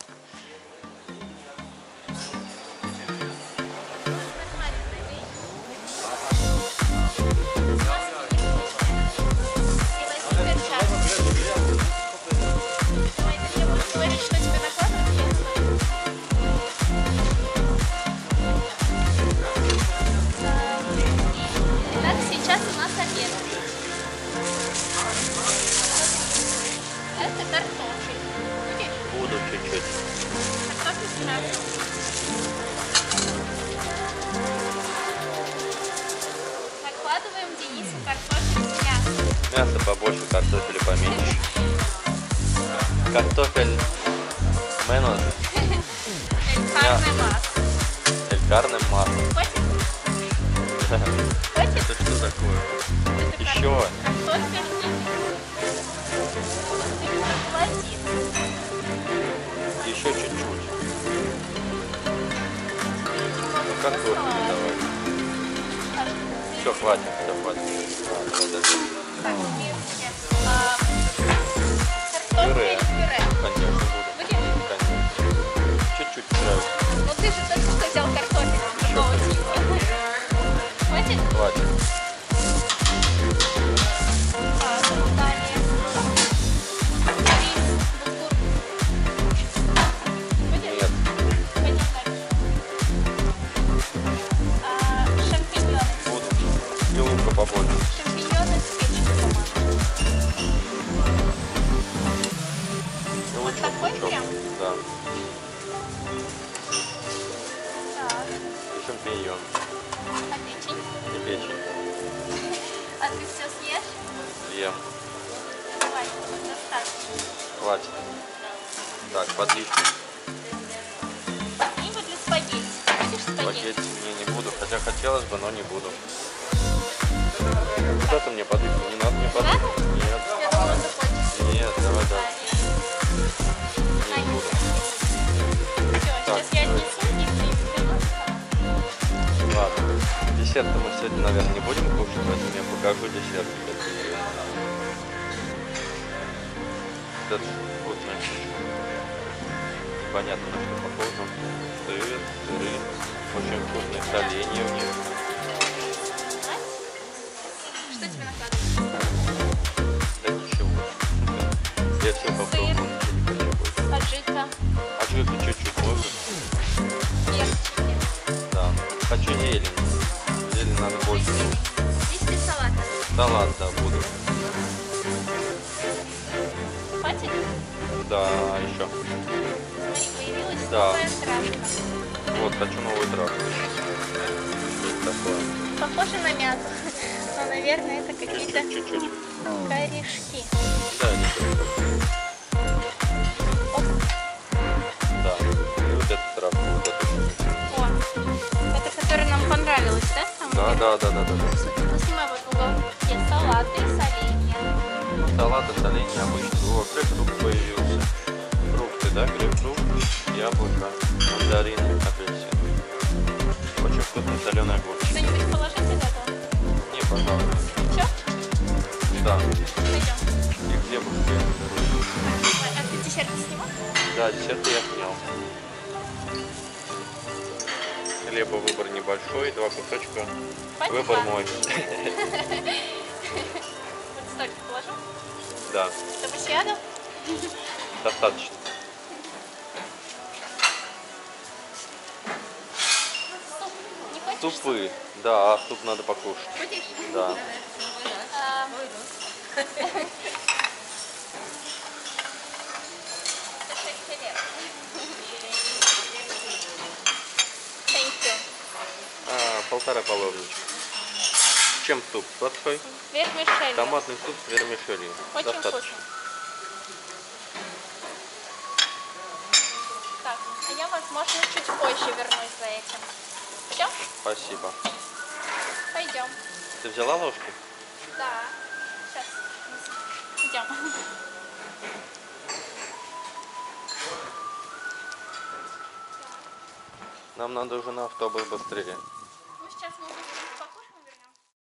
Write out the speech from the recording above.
Буду чуть-чуть. Накладываем Денису картофель с мясом. Мясо побольше, картофеля поменьше. Картофель менос. Элькарное масло. Элькарным маслом. Хватит? Это что такое? Это Еще. картофель. Холодец. Еще чуть-чуть. Картофель давай. Все, хватит, все, хватит. Так, картофель пюре. Конечно, буду. Будем? Конечно. Чуть-чуть пюре. Ну ты же только что взял картофель. Другого типа. Хватит? Хватит. Далее. Рис, булгур. Будем? Нет. Пойдем дальше. Шампиньоны. Буду. И лука побольше. Шампиньоны с печенью, по-моему. И Вот такой прям? Да. Так. И шампиньон. А печень? И печень. А ты все съешь? Ем. Давай, достаточно. Хватит. Так, подливки. Либо для спагетти. Будешь спагетти? Спагетти мне не буду. Хотя хотелось бы, но не буду. Куда ты мне подливки? Не надо мне подливки. Нет. Я думала, ты хочешь. Нет, давай, давай. Ай, Не буду. Все, сейчас я отнесу и ты Ладно. Десерт мы сегодня, наверное, не будем кушать, поэтому я покажу десерт. Вот это вкусная штучка. Непонятно, на что похоже. Сыр, сыры. Очень вкусные соленья у них. Что тебе накладывать? Да ничего. Я все попробую. Аджика. А жирка чуть-чуть можно? Перчики. Да. Хочу зелень. Зелень надо больше. Листья салата. Салат, да, буду. Хватит? Да, еще. Смотри, появилась Да. новая травка. Вот, хочу новую травку. Такое. Похоже на мяту. Но, наверное, это какие-то Чуть-чуть. корешки. Да, не Оп. Да. И вот эту травку, вот эту. О, это которая нам понравилась, да? самая Да, первая? да. Ну, снимай вот в уголке салаты и соленья. Салаты, соленья обычно. О, грейпфрут появился. Фрукты, да? Грейпфрут, яблоко, мандарин, апельсин. Очень вкусный соленый огурчик. Что-нибудь положить из этого? Не, пожалуйста. Все? Да. Пойдем. И хлебушки. А ты десерт снимал? Да, десерты я снял. Хлеба выбор небольшой, 2 кусочка. Хватит Выбор вам? мой. Вот столько положу, Да, чтобы съедал. достаточно. Суп не хочешь? Супы. Да, суп надо покушать. Будешь? Да. Thank you. Полтора половничка. Чем суп? Сладкой? Вермишель. Томатный суп с вермишелью. Очень Достаточно. вкусно. Так, а я, возможно, чуть позже вернусь за этим. Все? Спасибо. Пойдем. Ты взяла ложку? Да. Сейчас. Идем. Нам надо уже на автобус быстрее.